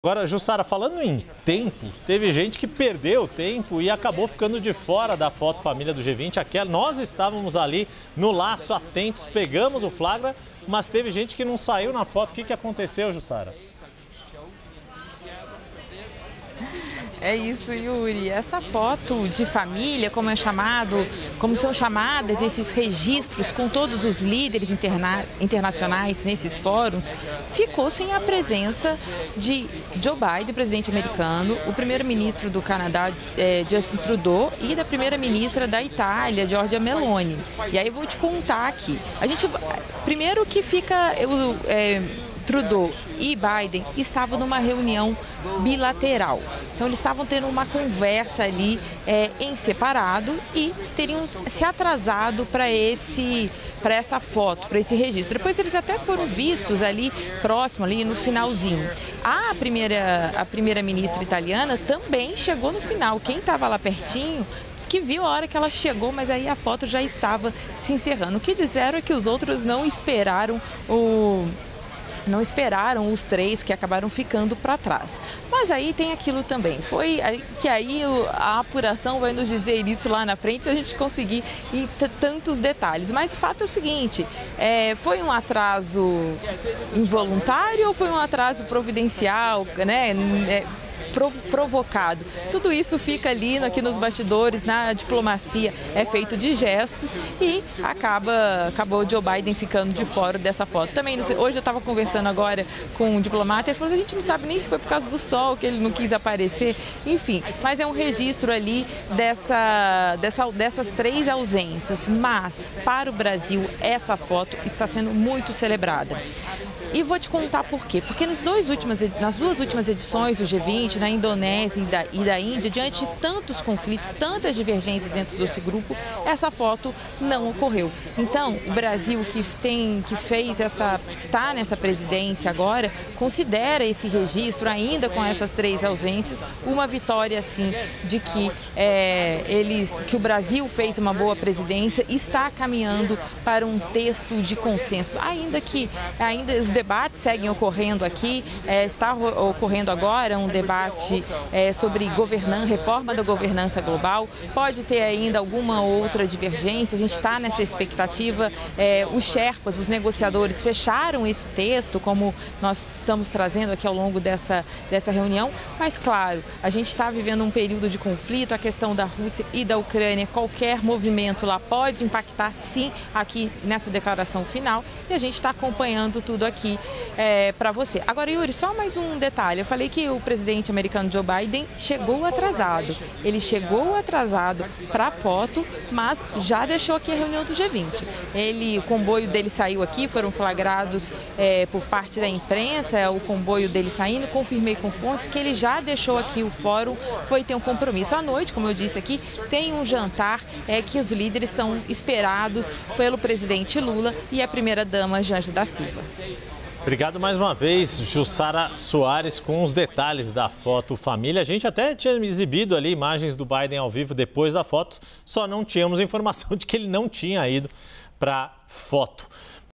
Agora, Jussara, falando em tempo, teve gente que perdeu tempo e acabou ficando de fora da foto família do G20. Nós estávamos ali no laço, atentos, pegamos o flagra, mas teve gente que não saiu na foto. O que aconteceu, Jussara? É isso, Yuri. Essa foto de família, como são chamadas esses registros com todos os líderes internacionais nesses fóruns, ficou sem a presença de Joe Biden, presidente americano, o primeiro-ministro do Canadá, Justin Trudeau, e da primeira-ministra da Itália, Giorgia Meloni. E aí eu vou te contar aqui. Primeiro que fica Trudeau e Biden estavam numa reunião bilateral. Então, eles estavam tendo uma conversa ali em separado e teriam se atrasado para essa foto, para esse registro. Depois, eles até foram vistos ali próximo, ali no finalzinho. A primeira-ministra italiana também chegou no final. Quem estava lá pertinho disse que viu a hora que ela chegou, mas aí a foto já estava se encerrando. O que disseram é que os outros não esperaram os três que acabaram ficando para trás. Mas aí tem aquilo também, a apuração vai nos dizer isso lá na frente se a gente conseguir tantos detalhes. Mas o fato é o seguinte, foi um atraso involuntário ou foi um atraso providencial, né? Provocado. Tudo isso fica ali aqui nos bastidores, na diplomacia é feito de gestos e acabou Joe Biden ficando de fora dessa foto. Também, não sei, hoje eu estava conversando agora com um diplomata e ele falou: a gente não sabe nem se foi por causa do sol que ele não quis aparecer, enfim, mas é um registro ali dessas três ausências, mas para o Brasil essa foto está sendo muito celebrada. E vou te contar por quê. Porque nas duas últimas edições do G20, na Indonésia e da Índia, diante de tantos conflitos, tantas divergências dentro desse grupo, essa foto não ocorreu. Então, o Brasil que está nessa presidência agora, considera esse registro, ainda com essas três ausências, uma vitória, assim, de que o Brasil fez uma boa presidência e está caminhando para um texto de consenso. Ainda os debates seguem ocorrendo aqui, está ocorrendo agora um debate sobre reforma da governança global, pode ter ainda alguma outra divergência, a gente está nessa expectativa. Os Sherpas, os negociadores, fecharam esse texto, como nós estamos trazendo aqui ao longo dessa reunião, mas claro, a gente está vivendo um período de conflito, a questão da Rússia e da Ucrânia, qualquer movimento lá pode impactar sim aqui nessa declaração final e a gente está acompanhando tudo aqui para você. Agora, Yuri, só mais um detalhe. Eu falei que o presidente americano Joe Biden chegou atrasado. Ele chegou atrasado para a foto, mas já deixou aqui a reunião do G20. O comboio dele saiu aqui, foram flagrados por parte da imprensa, o comboio dele saindo. Confirmei com fontes que ele já deixou aqui o fórum, foi ter um compromisso. À noite, como eu disse aqui, tem um jantar que os líderes são esperados pelo presidente Lula e a primeira-dama Janja da Silva. Obrigado mais uma vez, Jussara Soares, com os detalhes da foto família. A gente até tinha exibido ali imagens do Biden ao vivo depois da foto, só não tínhamos informação de que ele não tinha ido para foto.